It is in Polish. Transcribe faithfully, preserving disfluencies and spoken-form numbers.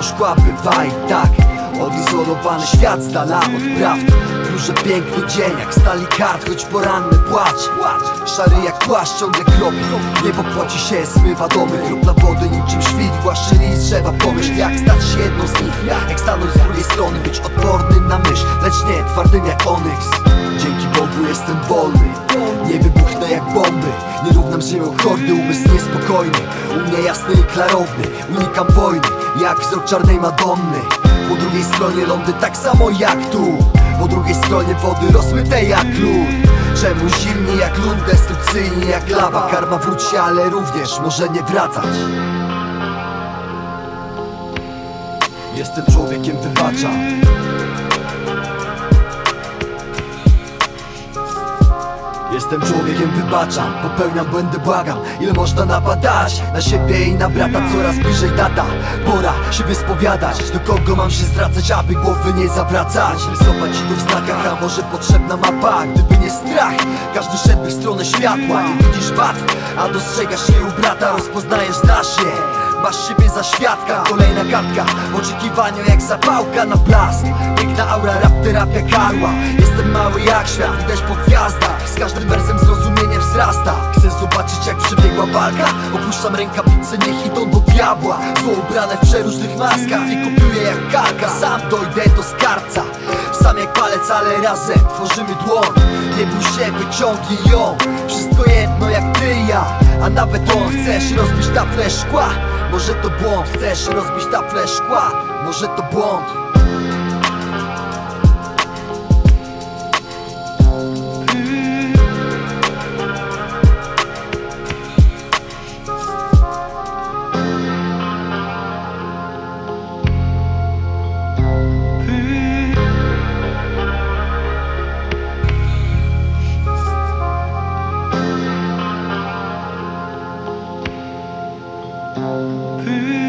mimo szkła bywa i tak. Odizolowany świat z dala od prawd. Wróży piękny dzień jak stali kart, choć poranny płacz. Szary jak płaszcz ciągle kropi, niebo płaci się, zmywa domy. Kropla wody niczym świt, głaszczyli z drzewa. Pomyśl jak stać się jedną z nich, jak stanąć z drugiej strony. Być odpornym na myśl, lecz nie twardym jak onyks. Dzięki Bogu jestem wolny, nie wybuchnę jak bomby. Nie równam się o hordy, umysł niespokojny. U mnie jasny i klarowny, unikam wojny jak wzrok czarnej Madonny. Po drugiej stronie lądy tak samo jak tu, po drugiej stronie wody rozmyte jak lód. Czemu zimni jak lód, destrukcyjni jak lawa. Karma wróci, ale również może nie wracać. Jestem człowiekiem, wybaczam. Jestem człowiekiem, wybaczam. Popełniam błędy, błagam. Ile można napadać na siebie i na brata? Coraz bliżej data, pora się wyspowiadać. Do kogo mam się zwracać, aby głowy nie zawracać? Rysować to w znakach, a może potrzebna mapa? Gdyby nie strach, każdy szedłby w stronę światła. Nie widzisz wad, a dostrzegasz je u brata. Rozpoznajesz, znasz je, masz siebie za świadka. Kolejna kartka w oczekiwaniu jak zapałka na blask. Piękna aura, rap, terapia karła. Jestem mały jak świat, widać po gwiazdach. Z każdym wersem zrozumienie wzrasta. Chcę zobaczyć jak przebiegła walka. Opuszczam rękawice, niech idą do diabła. Zło ubrane w przeróżnych maskach. Nie kopiuję jak kalka, sam dojdę do skarbca. Sam jak palec, ale razem tworzymy dłoń. Nie bój się, wyciągnij ją. Wszystko jedno jak ty i ja. A nawet on, chcesz rozbić taflę szkła? Może to błąd, chcesz rozbić taflę szkła? Może to błąd. Hey.